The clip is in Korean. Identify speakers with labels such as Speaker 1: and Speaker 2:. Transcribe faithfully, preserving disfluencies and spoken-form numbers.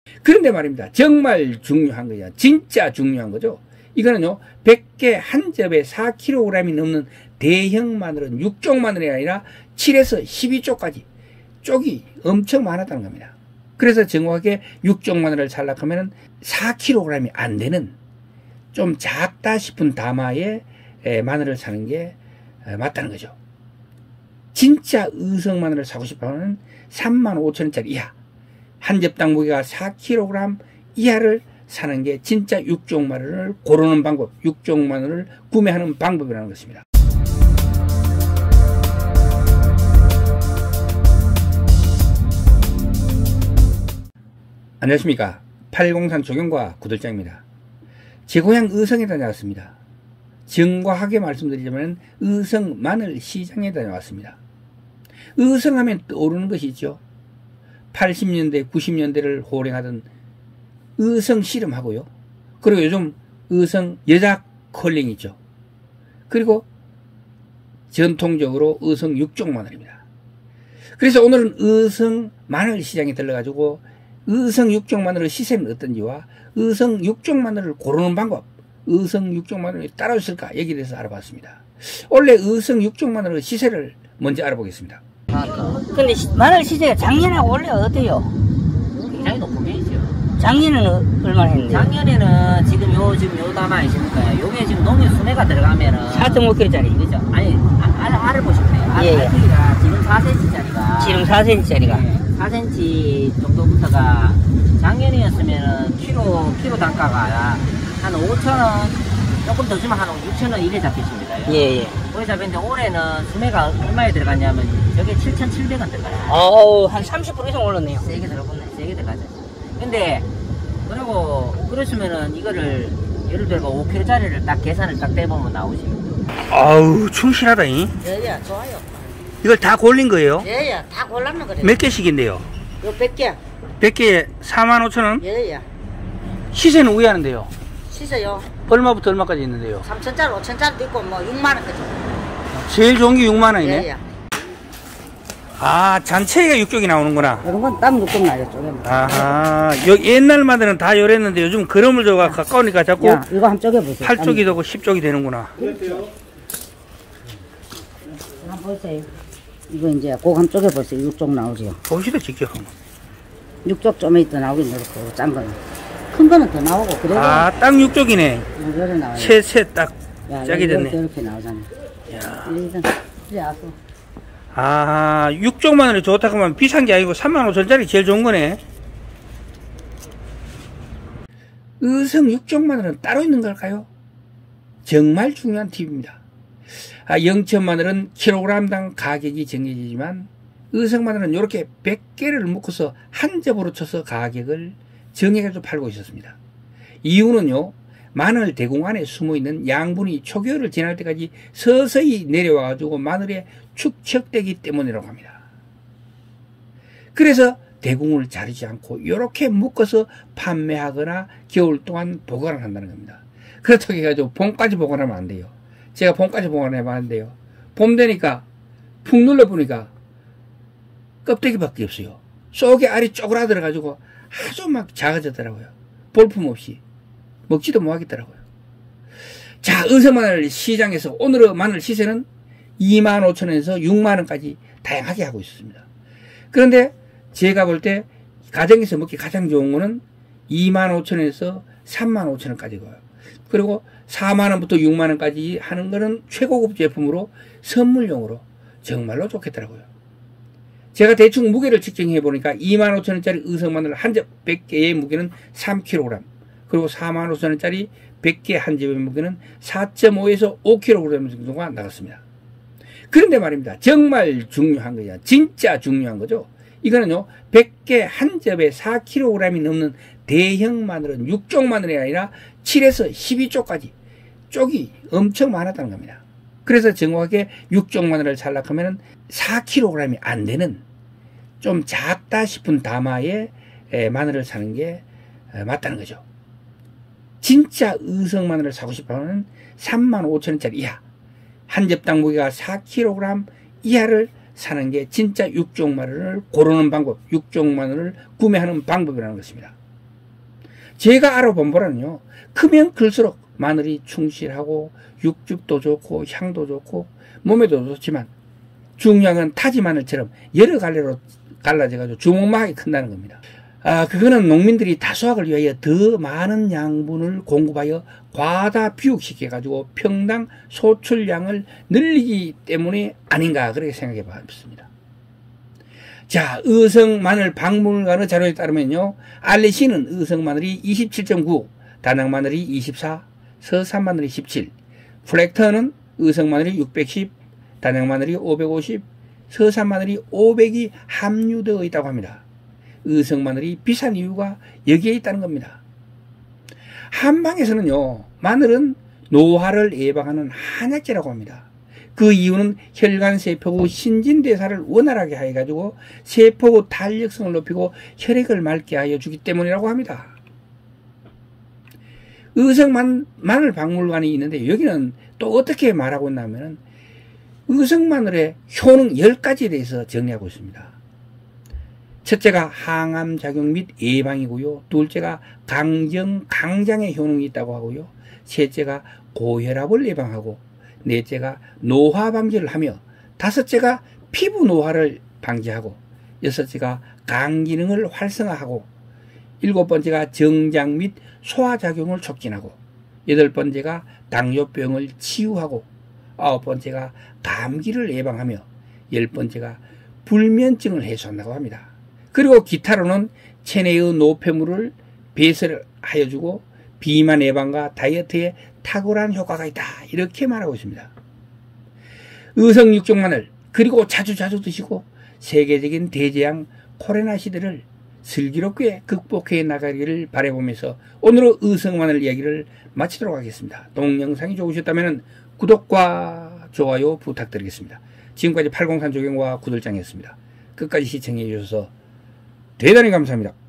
Speaker 1: 그런데 말입니다. 정말 중요한 거죠. 진짜 중요한 거죠. 이거는요, 백 개 한 접에 사 킬로그램이 넘는 대형 마늘은 육 쪽 마늘이 아니라 칠에서 십이 쪽까지 쪽이 엄청 많았다는 겁니다. 그래서 정확하게 육 쪽 마늘을 살락하면 사 킬로그램이 안 되는 좀 작다 싶은 다마의 마늘을 사는 게 맞다는 거죠. 진짜 의성 마늘을 사고 싶어하는 삼만 오천 원짜리 이하, 한 접당 무게가 사 킬로그램 이하를 사는 게 진짜 육 쪽 마늘을 고르는 방법, 육 쪽 마늘을 구매하는 방법이라는 것입니다. 안녕하십니까. 팔공산 조경과 구들장입니다. 제 고향 의성에 다녀왔습니다. 정과하게 말씀드리자면 의성 마늘 시장에 다녀왔습니다. 의성하면 떠오르는 것이 있죠. 팔십 년대, 구십 년대를 호령하던 의성 씨름하고요. 그리고 요즘 의성 여자 컬링 있죠. 그리고 전통적으로 의성 육 쪽 마늘입니다. 그래서 오늘은 의성 마늘 시장에 들러가지고 의성 육 쪽 마늘의 시세는 어떤지와 의성 육 쪽 마늘을 고르는 방법, 의성 육 쪽 마늘이 따로 있을까 여기에 대해서 알아봤습니다. 원래 의성 육 쪽 마늘의 시세를 먼저 알아보겠습니다.
Speaker 2: 근데 마늘 시세가 작년하고 원래 어때요?
Speaker 3: 굉장히 높은 편이죠.
Speaker 2: 작년에는 얼마나 했는데?
Speaker 3: 작년에는 지금 요 지금 요 담아 있으니까요. 요게 지금 농협 순회가 들어가면은
Speaker 2: 사 점 오 킬로그램짜리.
Speaker 3: 그죠? 아니 알, 알, 알을 보시면 돼요. 알,
Speaker 2: 예, 예.
Speaker 3: 알크기가 지금 사 센티미터짜리가
Speaker 2: 지금 사 센티미터짜리가
Speaker 3: 네, 사 센티미터 정도부터가 작년이었으면은 키로 키로 단가가 한 오천 원 조금 더 주면 한 육천 원 이래 잡히십니다.
Speaker 2: 예예.
Speaker 3: 거기 잡혔는데 올해는 순회가 얼마에 들어갔냐면 저게 칠천칠백 원 들어가요.
Speaker 2: 어우 한 삼십 퍼센트 이상 올랐네요.
Speaker 3: 세게 들어갔네. 세게 들어가죠. 근데 그리고 그러시면은 이거를 예를 들어 오 킬로그램짜리를 딱 계산을 딱 대보면 나오시면
Speaker 1: 아우 충실하다잉.
Speaker 2: 예예 좋아요.
Speaker 1: 이걸 다 골린 거예요?
Speaker 2: 예예 다 골랐는 거래요.
Speaker 1: 몇 개씩인데요?
Speaker 2: 요 백 개.
Speaker 1: 백 개에 사만 오천 원?
Speaker 2: 예예.
Speaker 1: 시세는 우회하는데요.
Speaker 2: 시세요.
Speaker 1: 얼마부터 얼마까지 있는데요?
Speaker 2: 삼천짜리 오천짜리도 있고 뭐 육만 원까지.
Speaker 1: 제일 좋은 게 육만 원이네.
Speaker 2: 예예.
Speaker 1: 아, 잔체가 육 쪽이 나오는구나.
Speaker 2: 이런 건 땀 조금 나요 쪼개면.
Speaker 1: 아하, 요, 옛날 마늘은 다 요랬는데 요즘 그러물 조가 가까우니까 자꾸
Speaker 2: 야 이거 한번 쪼개보세요.
Speaker 1: 팔 쪽이 되고 십 쪽이 되는구나.
Speaker 2: 한번 보세요. 이거 이제 꼭 한번 쪼개보세요. 육 쪽 나오지요.
Speaker 1: 보시다 직접.
Speaker 2: 육 쪽 좀 이따 나오긴 이렇고 짠 거는. 큰 거는 더 나오고 그래도.
Speaker 1: 아, 딱 육 쪽이네.
Speaker 2: 이거를 나와요.
Speaker 1: 세, 세 딱
Speaker 2: 야,
Speaker 1: 짝이
Speaker 2: 이렇게,
Speaker 1: 됐네.
Speaker 2: 이렇게 나오잖아.
Speaker 1: 야.
Speaker 2: 이래서 이래 아서.
Speaker 1: 아, 육 쪽 마늘이 좋다고 하면 비싼 게 아니고 삼만 오천 원짜리 제일 좋은 거네. 의성 육 쪽 마늘은 따로 있는 걸까요? 정말 중요한 팁입니다. 아, 영천 마늘은 킬로그램당 가격이 정해지지만 의성 마늘은 이렇게 백 개를 묶어서 한 접으로 쳐서 가격을 정해가지고 팔고 있었습니다. 이유는요, 마늘 대공 안에 숨어있는 양분이 초기화를 지날 때까지 서서히 내려와가지고 마늘에 축적되기 때문이라고 합니다. 그래서 대공을 자르지 않고 이렇게 묶어서 판매하거나 겨울 동안 보관을 한다는 겁니다. 그렇다고 해가지고 봄까지 보관하면 안 돼요. 제가 봄까지 보관해봤는데요. 봄 되니까 푹 눌러보니까 껍데기밖에 없어요. 속에 알이 쪼그라들어가지고 아주 막 작아졌더라고요. 볼품없이. 먹지도 못하겠더라고요. 자, 의성 마늘 시장에서 오늘의 마늘 시세는 이만 오천 원에서 육만 원까지 다양하게 하고 있습니다. 그런데 제가 볼 때 가정에서 먹기 가장 좋은 거는 이만 오천 원에서 삼만 오천 원까지 가요. 그리고 사만 원부터 육만 원까지 하는 거는 최고급 제품으로 선물용으로 정말로 좋겠더라고요. 제가 대충 무게를 측정해 보니까 이만 오천 원짜리 의성 마늘 한 접 백 개의 무게는 삼 킬로그램, 그리고 사만 오천 원짜리 백 개 한 접의 무게는 사 점 오에서 오 킬로그램 정도가 나갔습니다. 그런데 말입니다. 정말 중요한 거야. 진짜 중요한 거죠. 이거는요, 백 개 한 접에 사 킬로그램이 넘는 대형 마늘은 육 쪽 마늘이 아니라 칠에서 십이 쪽까지 쪽이 엄청 많았다는 겁니다. 그래서 정확하게 육 쪽 마늘을 살락하면 사 킬로그램이 안 되는 좀 작다 싶은 다마의 마늘을 사는 게 맞다는 거죠. 진짜 의성 마늘을 사고 싶어하는 삼만 오천 원짜리 이하, 한 접당 무게가 사 킬로그램 이하를 사는 게 진짜 육 쪽 마늘을 고르는 방법, 육 쪽 마늘을 구매하는 방법이라는 것입니다. 제가 알아본 바로는요, 크면 클수록 마늘이 충실하고 육즙도 좋고 향도 좋고 몸에도 좋지만 중요한 타지 마늘처럼 여러 갈래로 갈라져가지고 주먹만하게 큰다는 겁니다. 아, 그거는 농민들이 다수확을 위하여 더 많은 양분을 공급하여 과다 비육시켜가지고 평당 소출량을 늘리기 때문에 아닌가 그렇게 생각해 봤습니다. 자, 의성 마늘 박물관의 자료에 따르면요, 알레시는 의성 마늘이 이십칠 점 구, 다낭 마늘이 이십사, 서산 마늘이 십칠, 플렉터는 의성 마늘이 육백십, 다낭 마늘이 오백오십, 서산 마늘이 오백이 함유되어 있다고 합니다. 의성 마늘이 비싼 이유가 여기에 있다는 겁니다. 한방에서는요, 마늘은 노화를 예방하는 한약재라고 합니다. 그 이유는 혈관 세포의 신진대사를 원활하게 해가지고 세포의 탄력성을 높이고 혈액을 맑게 하여 주기 때문이라고 합니다. 의성 마늘 박물관이 있는데 여기는 또 어떻게 말하고 있냐면은 의성 마늘의 효능 열 가지에 대해서 정리하고 있습니다. 첫째가 항암 작용 및 예방이고요. 둘째가 강정, 강장의 효능이 있다고 하고요. 셋째가 고혈압을 예방하고, 넷째가 노화 방지를 하며, 다섯째가 피부 노화를 방지하고, 여섯째가 간 기능을 활성화하고, 일곱 번째가 정장 및 소화 작용을 촉진하고, 여덟 번째가 당뇨병을 치유하고, 아홉 번째가 감기를 예방하며, 열 번째가 불면증을 해소한다고 합니다. 그리고 기타로는 체내의 노폐물을 배설하여주고 비만 예방과 다이어트에 탁월한 효과가 있다, 이렇게 말하고 있습니다. 의성 육종마늘, 그리고 자주 자주 드시고 세계적인 대재앙 코로나 시대를 슬기롭게 극복해 나가기를 바라보면서 오늘의 의성마늘 이야기를 마치도록 하겠습니다. 동영상이 좋으셨다면 구독과 좋아요 부탁드리겠습니다. 지금까지 팔공산 조경과 구들장이었습니다. 끝까지 시청해 주셔서 대단히 감사합니다.